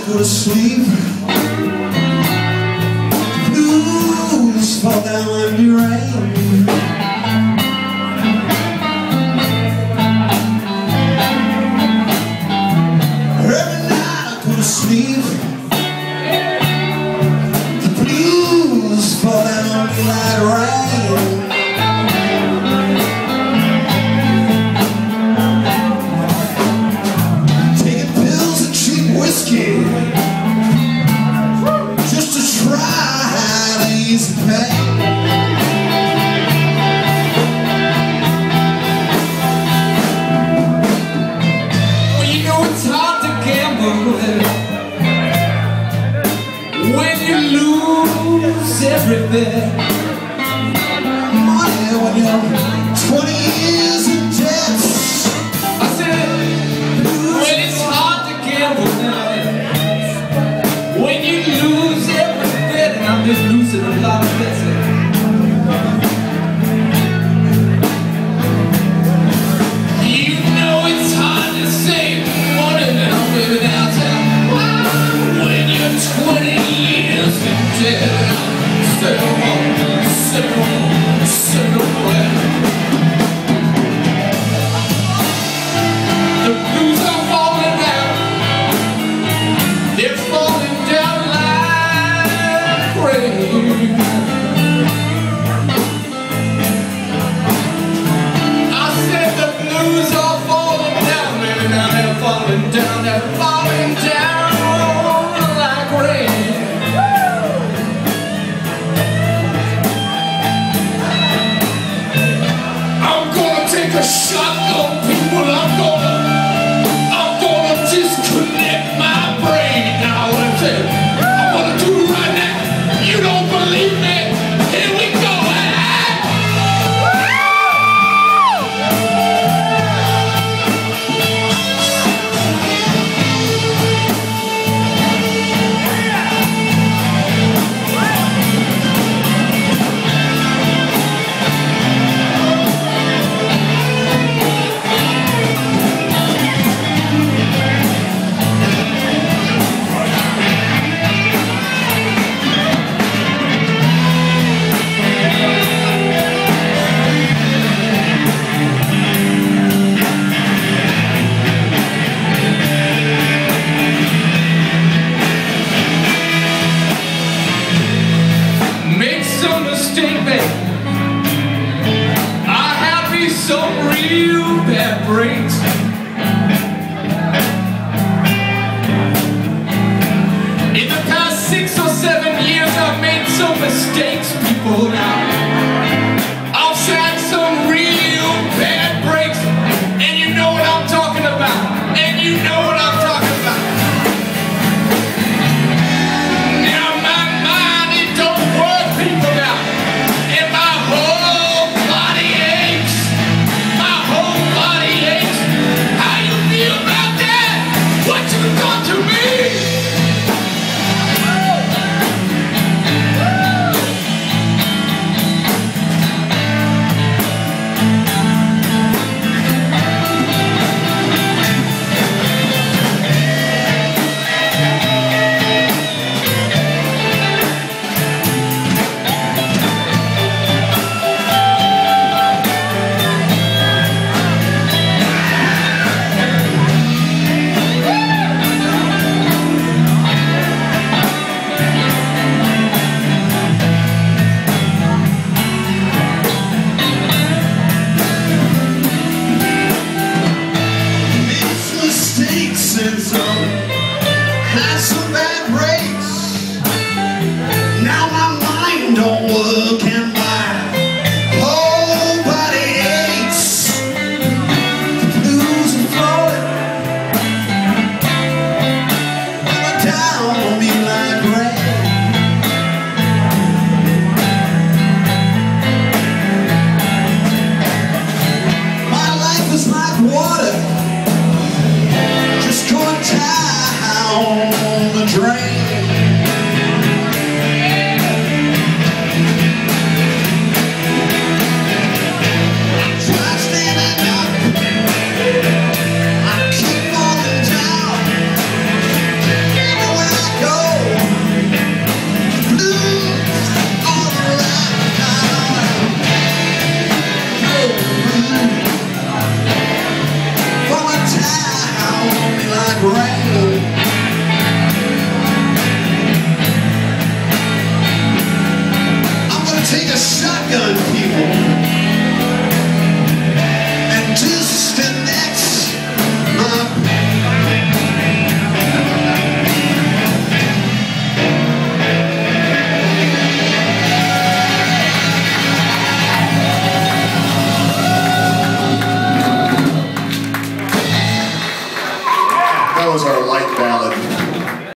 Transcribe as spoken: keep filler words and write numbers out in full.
go to sleep, the blues fall down like the rain. Every night I go to sleep, the blues fall down on me like rain. Taking pills and cheap whiskey just to try to ease the pain. Well, you know it's hard to gamble when you lose everything. Money when you're twenty years in debt. I said, well, it's hard to gamble when you lose everything. And I'm just losing a lot of bets. You know it's hard to save money now, baby, downtown. When you're twenty years in debt. Stay home, stay home, stay home. The blues are falling down. They're falling down like rain. I said the blues are falling down, baby. Now they're falling down, they're falling down like rain. I'm gonna take a shotgun, people. I'm gonna, I'm gonna disconnect my brain. Now what I'm saying, I'm gonna do it right now. You don't believe me? Here we go. I have me some real bad breaks. In the past six or seven years I've made some mistakes, people. Now I've had some real bad breaks, and you know what I'm talking about, and you know what I'm talking about. Now my mind, it don't work, people, now. And some had some bad breaks. Now my mind don't work and my whole body aches. The blues are falling down on me like rain. My life is like water going down the drain. I keep falling down. Anyway was our light ballad.